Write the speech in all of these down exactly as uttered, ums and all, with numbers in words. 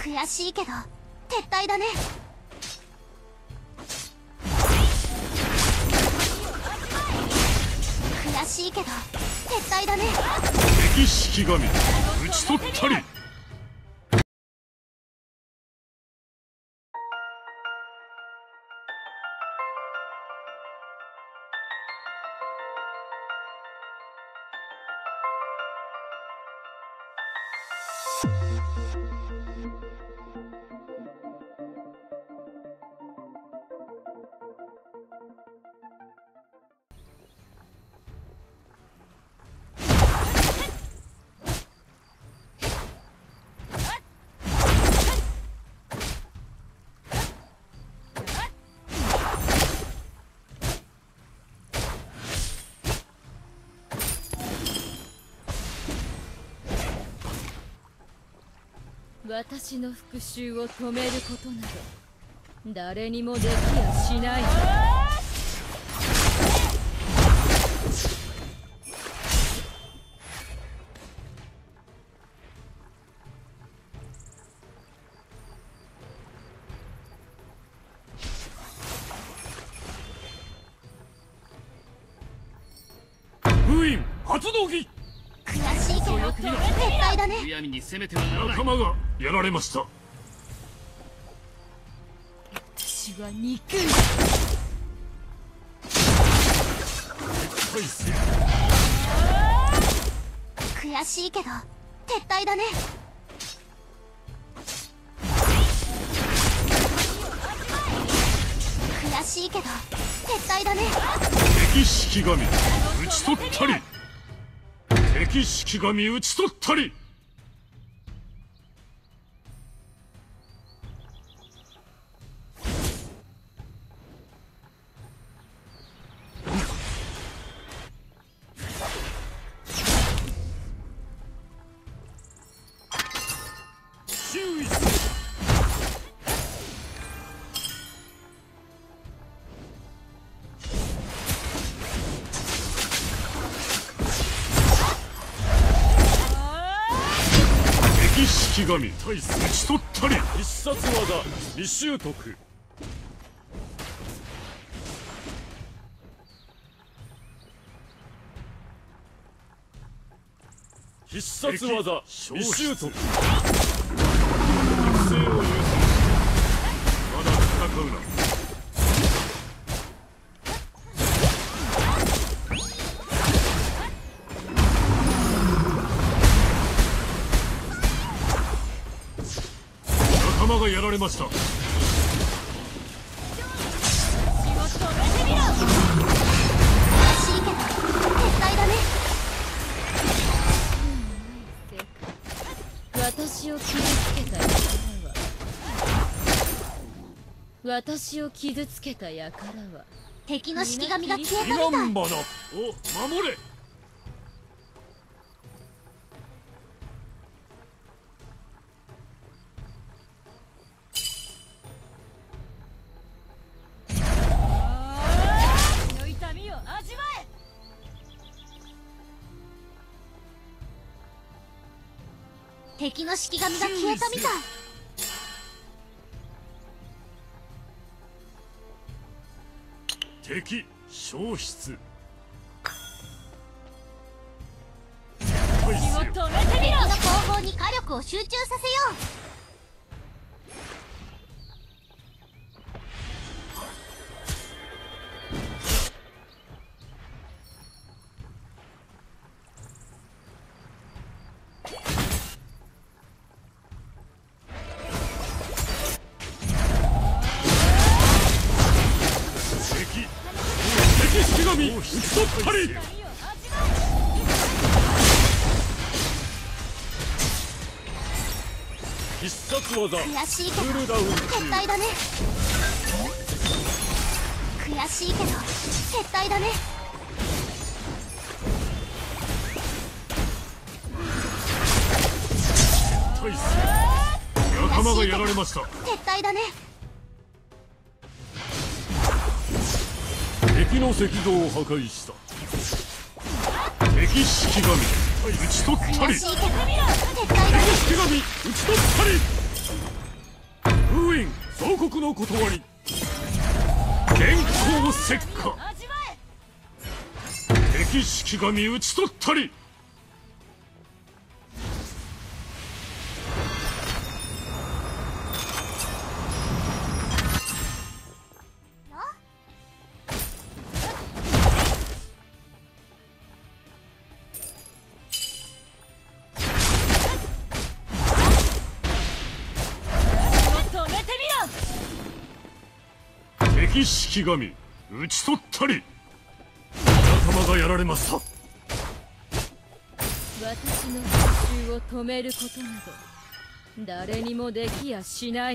悔しいけど撤退だね。悔しいけど撤退だね。 敵式神討ち取ったり。 私の復讐を止めることなど誰にもできやしない。 封印発動機。 悔しいけど撤退だね。 むやみに攻めてはならない。 仲間がやられました。 私は憎い。 対戦悔しいけど撤退だね。悔しいけど撤退だね。 敵式神討ち取ったり。敵式神討ち取ったり。注意する。敵式神対戦討ち取ったり。必殺技未習得。必殺技未習得。適性を有す。まだ戦うな。仲間がやられました。 悔しいけど撤退だね。 私を傷つけた輩は私を傷つけた輩は敵の式神が消えたみ彼たい。 岸花を守れ。 の痛みを味わえ。 敵の式神が消えたみたい。 敵消失。 血を止めてみろ。 敵の後方に火力を集中させよう。 敵式神討ち取ったり。必殺技悔しいけどクールダウン撤中。 退だね。悔しいけど撤退だね。 対戦仲間がやられました。 撤退だね。 敵の石像を破壊した。敵式神討ち取ったり。 悔しいけど撤退だね。 敵式神討ち取ったり。 国の断り。電光石火。敵式神討ち取ったり。敵式神討ち取ったり。仲間がやられました。 私の復讐を止めることなど誰にもできやしない。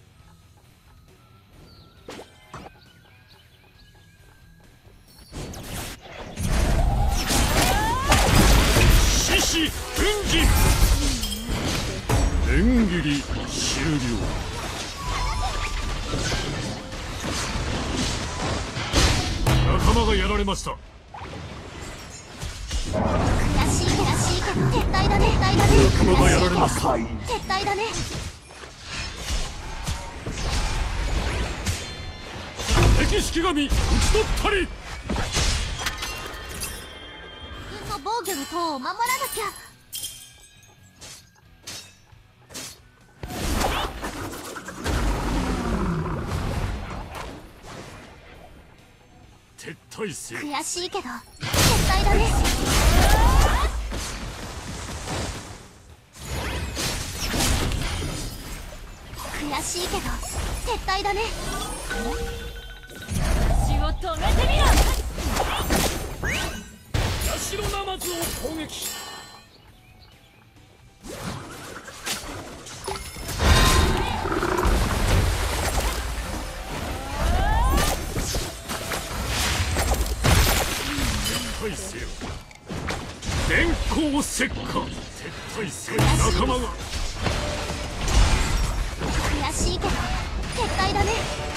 獅子奮陣。縁切り終了。仲間がやられました。 悔しい悔しいけど撤退だね撤退だね。 仲間がやられました。 撤退だね。 敵式神討ち取ったり。 自分の防御の塔を守らなきゃ。 撤退せよ。 悔しいけど撤退だね。悔しいけど撤退だね。 私を止めてみろ。 社ナマズを攻撃。撤退せよ。電光石火。撤退せよ。仲間が。 悔しいけど撤退だね。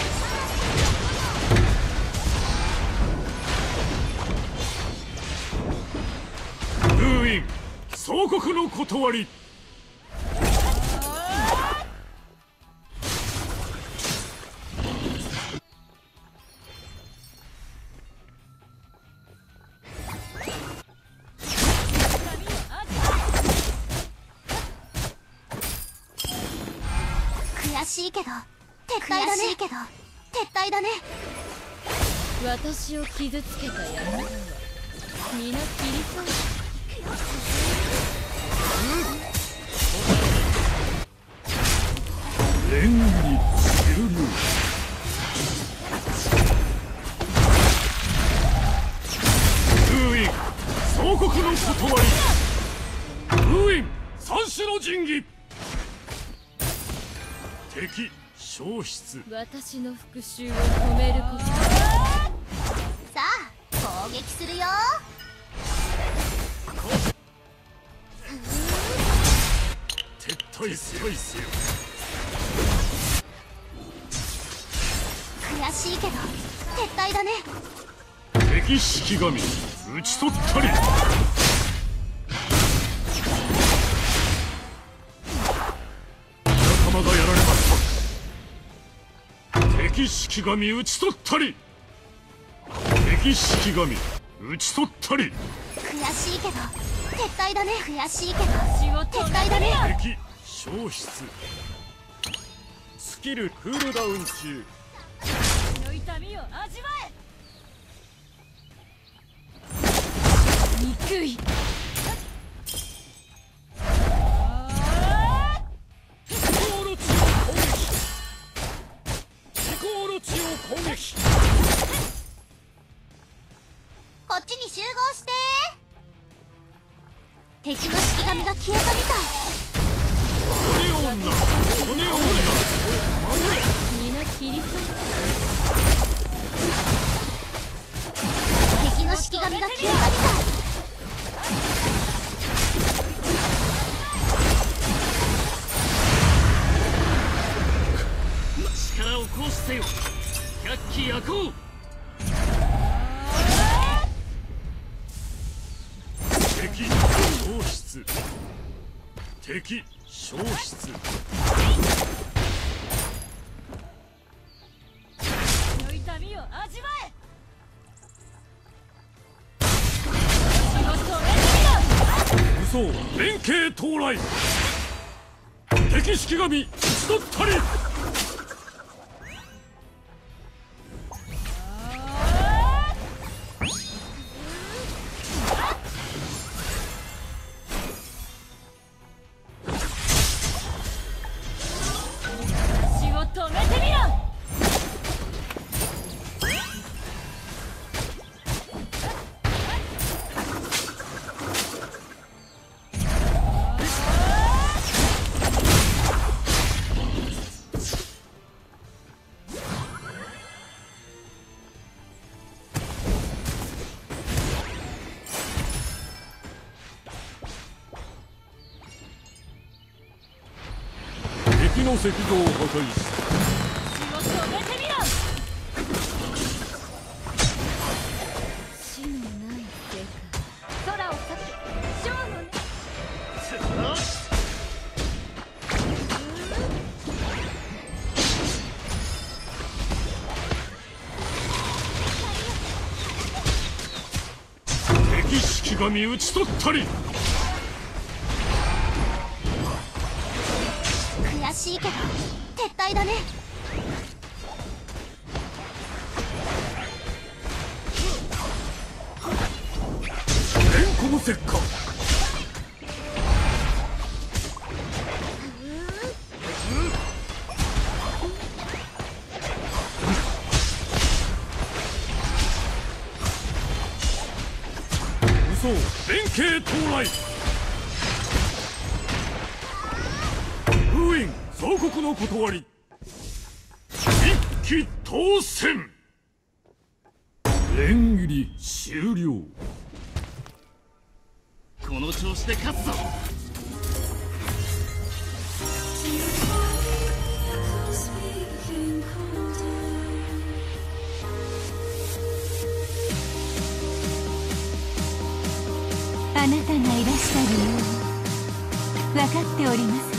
封印総国の断り。 悔しいけど撤退だね。悔しいけど撤退だね。 私を傷つけたやつは皆切り裂い連理終了。封印総国の断り。封印三種の神器。敵消失。 私の復讐を止めること。 さあ攻撃するよ。 撤退せよ。 悔しいけど撤退だね。 敵式神討ち取ったり。仲間がやられました。敵式神討ち取ったり。敵式神討ち取ったり。 悔しいけど撤退だね。悔しいけど私を撤退だね。 敵消失。スキルクールダウン中。 の痛みを味わえ。憎い。 攻撃。 こっちに集合して。敵の式神が消えたみたい。 骨女骨女皆切り裂いた。敵の式神が消えたみたい。 力を行使せよ。百鬼夜行。敵消失。敵消失。 嘘連携到来。敵式神討ち取ったり。 足を止めてみろ。 敵の石像を破壊した。 足を止めてみろ。死のない世界。空を裂け。勝負ね。 敵式神討ち取ったり。 悔しいけど撤退だね。 連行石火。嘘連携到来。封印総国の断り。一騎当選。連切り終了。 この調子で勝つぞ。 あなたがいらした理由分かっております。